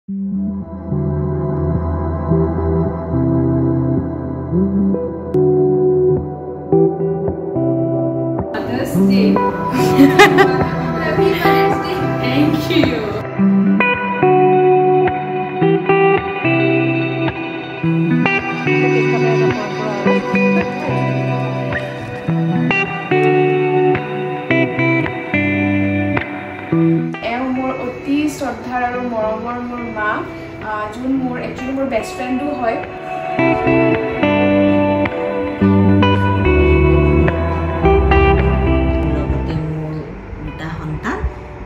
Mother's Day. Happy Mother's Day. Thank you. শ্ৰদ্ধাৰ আৰু মৰমৰ মোৰ মা যোন মোৰ একচুৱেলি মোৰ বেষ্ট ফ্ৰেণ্ডো হয় লগতে মোৰ দুটা সন্তান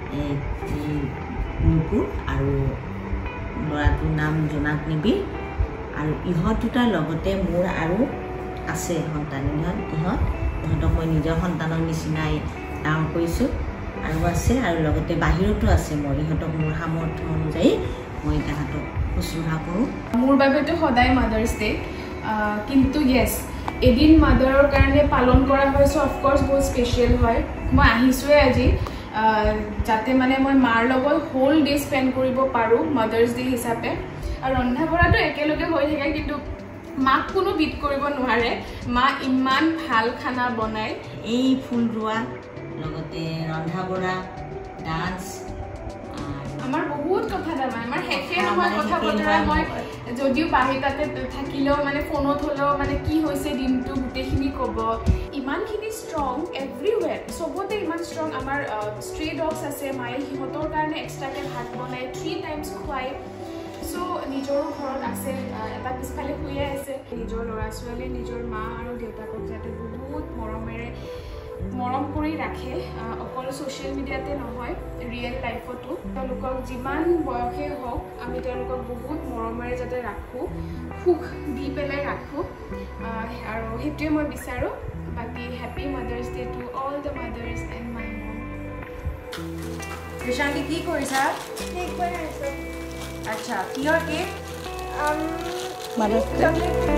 নুপুৰ আৰু ল'ৰাটোৰ নাম জোনাক নিবি আৰু ইহঁত দুটাৰ লগতে মোৰ আৰু আছে সন্তান ইহঁতক মই নিজৰ সন্তানৰ নিচিনাই ডাঙৰ কৰিছোঁ আৰু আছে আৰু লগতে বাহিৰতো আছে মই ইহঁতক মোৰ সামৰ্থ্য অনুযায়ী মই তাহাঁতক শুশ্ৰূষা কৰোঁ মোৰ বাবেতো সদায় মাদাৰ্ছ ডে কিন্তু য়েছ এদিন মাদাৰৰ কাৰণে পালন কৰা হয় চ' অফক'ৰ্ছ বহুত স্পেচিয়েল হয় মই আহিছোঁৱে আজি যাতে মানে মই মাৰ লগত হোল ডে স্পেণ্ড কৰিব পাৰোঁ মাদাৰ্ছ ডে হিচাপে আৰু ৰন্ধা বঢ়াটো একেলগে হৈ থাকে কিন্তু মাক কোনো বিট কৰিব নোৱাৰে মা ইমান ভাল খানা বনায় এই ফুল ৰোৱা লগতে ৰন্ধা বঢ়া ডান্স আমাৰ বহুত কথা তাৰমানে আমাৰ শেষে নহয় কথা বতৰা মই যদিও বাহিৰ তাতে থাকিলেও মানে ফোনত হ'লেও মানে কি হৈছে দিনটো গোটেইখিনি ক'ব ইমানখিনি ষ্ট্ৰং এভৰিৱেৰ চবতে ইমান ষ্ট্ৰং আমাৰ ষ্ট্ৰে ডগছ আছে মায়ে সিহঁতৰ কাৰণে এক্সট্ৰাকৈ ভাত বনাই 3 টাইমছ খুৱায় চ' নিজৰো ঘৰত আছে এটা পিছফালে শুয়ে আছে নিজৰ ল'ৰা ছোৱালী নিজৰ মা আৰু দেউতাকক যাতে বহুত মৰমেৰে মৰম কৰি ৰাখে অকল ছ'চিয়েল মিডিয়াতে নহয় ৰিয়েল লাইফতো তেওঁলোকক যিমান বয়সে হওক আমি তেওঁলোকক বহুত মৰমেৰে যাতে ৰাখোঁ সুখ দি পেলাই ৰাখোঁ আৰু সেইটোৱে মই বিচাৰোঁ বাকী happy mothers day to all the mothers and my mom ৰিশাংকি কি কৰিছা কেক বনাইছোঁ আচ্ছা কিহৰ কেক মাদাৰ্ছ ডে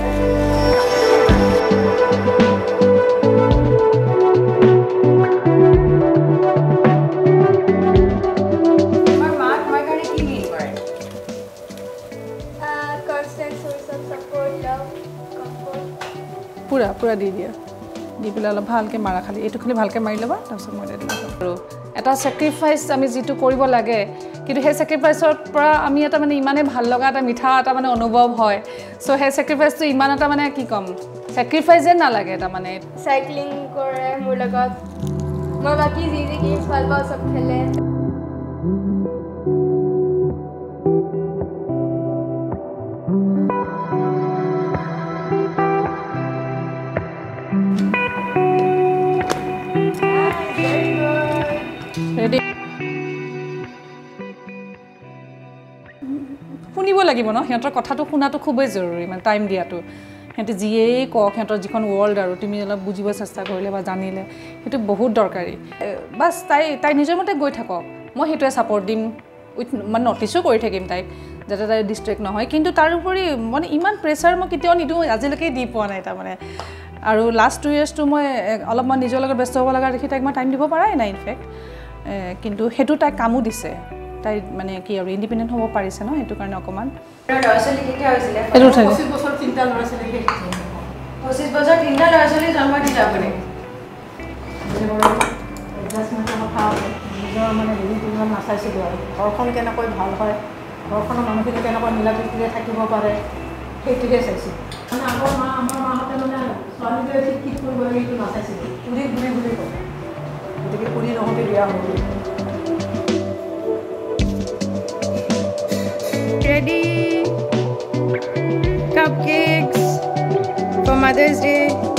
পুৰা দি দিয়া দি পেলাই অলপ ভালকৈ মাৰা খালি এইটো খালি ভালকৈ মাৰি ল'বা তাৰপিছত মই দিম আৰু এটা ছেক্ৰিফাইচ আমি যিটো কৰিব লাগে কিন্তু সেই ছেক্ৰিফাইচৰ পৰা আমি এটা মানে ইমানেই ভাল লগা এটা মিঠা এটা মানে অনুভৱ হয় চ' সেই ছেক্ৰিফাইচটো ইমান এটা মানে কি ক'ম ছেক্ৰিফাইচে নালাগে এটা মানে চাইক্লিং কৰে মোৰ লগত মই বাকী যি গেমছ ভাল পাওঁ চব খেলে শুনিব লাগিব ন সিহঁতৰ কথাটো শুনাটো খুবেই জৰুৰী মানে টাইম দিয়াটো সিহঁতে যিয়েই কওক সিহঁতৰ যিখন ৱৰ্ল্ড আৰু তুমি অলপ বুজিব চেষ্টা কৰিলে বা জানিলে সেইটো বহুত দৰকাৰী বাছ তাই নিজৰ মতে গৈ থাকক মই সেইটোৱে ছাপৰ্ট দিম উইথ মানে নটিছো কৰি থাকিম তাইক যাতে তাই ডিষ্ট্ৰেক্ট নহয় কিন্তু তাৰোপৰি মানে ইমান প্ৰেছাৰ মই কেতিয়াও নিদিওঁ আজিলৈকে দি পোৱা নাই তাৰমানে আৰু লাষ্ট 2 yearsটো মই অলপমান নিজৰ লগত ব্যস্ত হ'ব লগা দেখি তাইক মই টাইম দিব পৰাই নাই ইনফেক্ট কিন্তু সেইটো তাইক কামো দিছে তাই মানে কি আৰু ইণ্ডিপেণ্ডেণ্ট হ'ব পাৰিছে ন সেইটো কাৰণে অকণমান ল'ৰা ছোৱালী কেতিয়া হৈছিলে 25 বছৰ 3টা ল'ৰা ছোৱালী 25 বছৰ 3টা ল'ৰা ছোৱালী জন্ম দিছে আপুনি এডজাষ্টমেণ্টৰ কথা নিজৰ মানে হেৰিটো নাচাইছিলোঁ আৰু ঘৰখন কেনেকৈ ভাল হয় ঘৰখনৰ মানুহখিনি কেনেকৈ মিলা প্ৰীতিৰে থাকিব পাৰে সেইটোকে চাইছিলোঁ মানে আমাৰ মাহঁতে মানে ছোৱালীটোৱে ঠিক কৰিব লাগে এইটো নাচাইছিলোঁ পুৰি বুলি কয় গতিকে পুৰি নহওঁতে বিয়া হ'ব Ready cupcakes for Mother's Day.